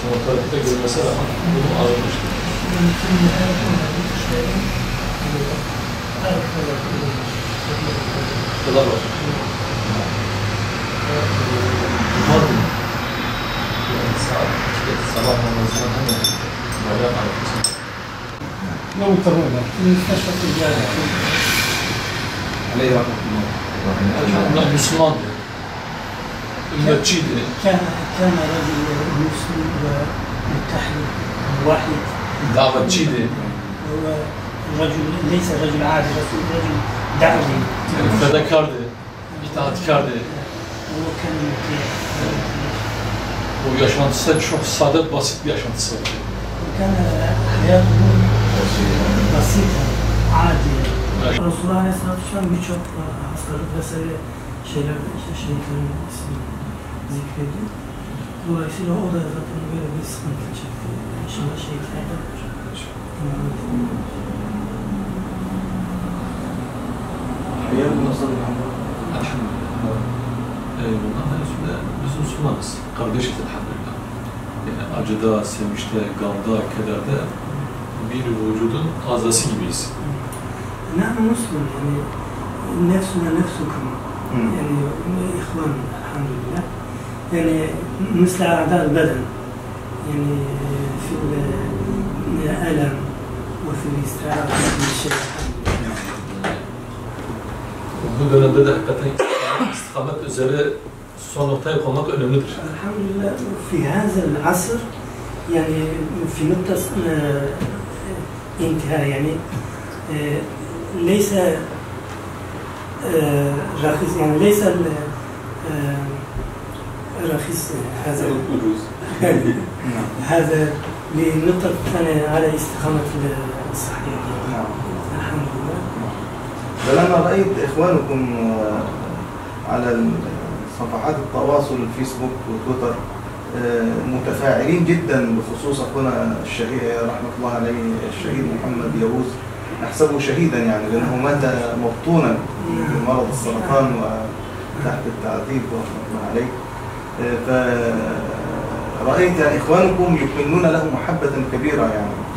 Ama tarihte görmesine rağmen bunu ağırmıştır. Kadar var. Umarım yani saat sabah namazından hemen bayram arasında. Ne muhtemelen? Müsteşfakir geldi. Aleyhi rahmetullah. Onlar Müslümandı. Ümmetçiydi. كان رجل مسلم ومتحد واحد. Davetçiydi. هو رجل ليس رجل عادي، رجل دعوي. Yani fedakardı. İtaatkardı. هو كان مطيع. O yaşantısı da çok sade, basit bir yaşantısı vardı. وكان حياته بسيطة عادية. Resulullah Aleyhisselatü Vesselam birçok hastalık vesaire şeylerde işte şehitlerin ismini zikrediyor. Dolayısıyla o da zaten böyle bir sıkıntı çekti. İnşallah şehitlerden Hayal nasıl? Elhamdülillah. Bundan üstünde biz Müslümanız. Kardeşiz elhamdülillah. Yani acıda, sevinçte, gamda, kederde bir vücudun azası gibiyiz. نحن مسلم يعني نفسنا نفسكم يعني إخوان الحمد لله يعني مثل أعضاء البدن يعني في الألم وفي الاستراحة وفي الشيء. Bu dönemde de hakikaten istikamet üzere son noktaya koymak önemlidir. الحمد لله في هذا العصر يعني في نقطة انتهاء يعني ليس رخيص يعني ليس رخيص هذا هذا للنقطة الثانية على استقامة الصحيح. الحمد لله. فلما رأيت إخوانكم على صفحات التواصل الفيسبوك وتويتر متفاعلين جدا بخصوص أخونا الشهيد رحمة الله عليه الشهيد محمد ياووز، نحسبه شهيدا يعني لأنه مات مبطونا بمرض السرطان وتحت التعذيب رحمة الله عليه. فرأيت يعني إخوانكم يكنون له محبة كبيرة يعني